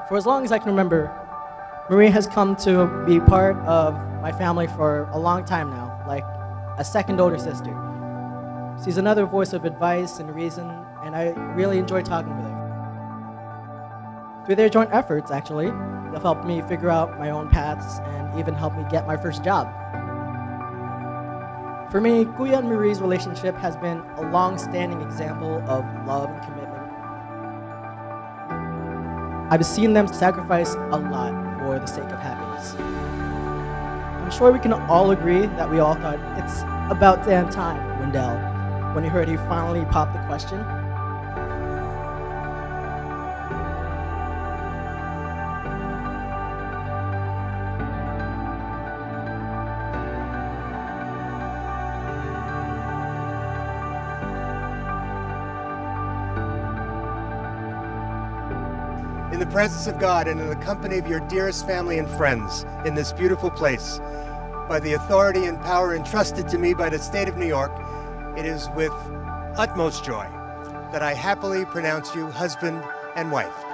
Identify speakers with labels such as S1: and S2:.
S1: For as long as I can remember, Marie has come to be part of my family for a long time now, like a second older sister. She's another voice of advice and reason, and I really enjoy talking with her. Through their joint efforts, actually, they've helped me figure out my own paths and even helped me get my first job. For me, Kuya and Marie's relationship has been a long-standing example of love and commitment. I've seen them sacrifice a lot for the sake of happiness. I'm sure we can all agree that we all thought, it's about damn time, Wendell, when he heard he finally popped the question.
S2: In the presence of God and in the company of your dearest family and friends in this beautiful place, by the authority and power entrusted to me by the state of New York, it is with utmost joy that I happily pronounce you husband and wife.